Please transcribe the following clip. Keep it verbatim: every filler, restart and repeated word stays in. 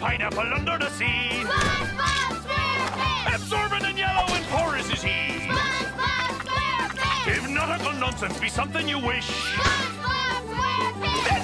pineapple under the sea. SpongeBob SquarePants! Absorbent and yellow and porous is he. SpongeBob SquarePants! If nautical nonsense be something you wish, SpongeBob SquarePants! then